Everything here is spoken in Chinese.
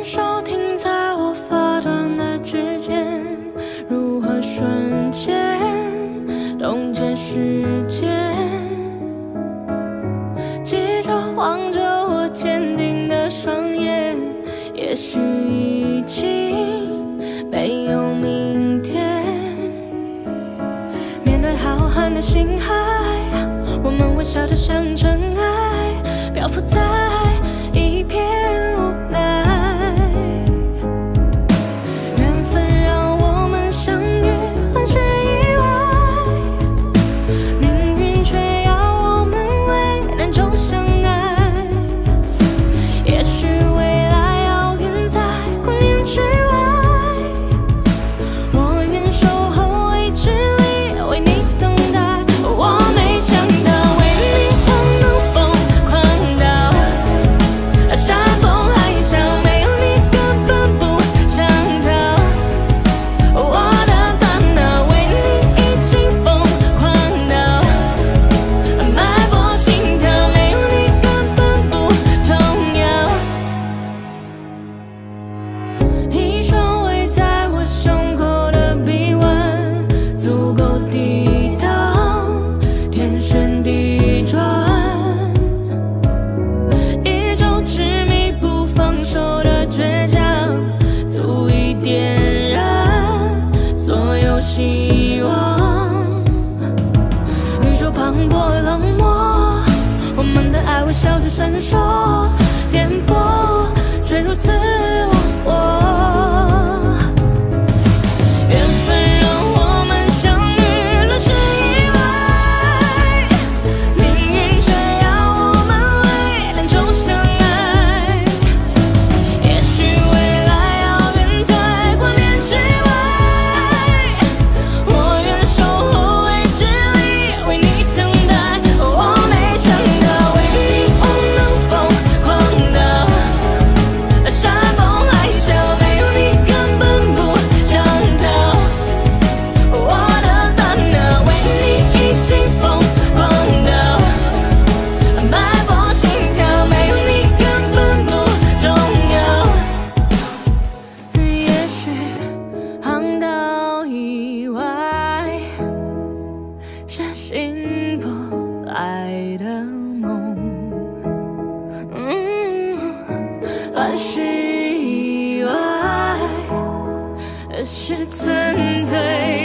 手停在我发端的指尖，如何瞬间冻结时间？记着望着我坚定的双眼，也许已经没有明天。面对浩瀚的星海，我们微笑着像尘埃，漂浮在一片无奈。缘分让我们相遇，很是意外，命运却要我们为难中相爱。也许未来遥远在光年之外，我愿守候未知里，为你等待。我没想到为你我能疯狂到山崩海啸，没有你根本不想逃。我的大脑为你已经疯狂到脉搏心跳，没有你根本不重要。一双围在我胸口的臂弯，足够抵挡天旋地转。一周执迷不放手的倔强，足以点燃所有希望。宇宙磅礴冷漠，我们的爱微笑着闪烁，颠簸却如此忘我。缘分让我们相遇，乱世意外，命运却要我们为难中相爱。也许未来遥远在光年之外，我愿守候未知里，为你等待。我没想到为你我能疯狂到山崩海啸，没有你根本不想逃。我的大脑为你已经疯狂到脉搏心跳，没有你根本不重要。也许航道以外是醒不来的梦，乱世以外是纯粹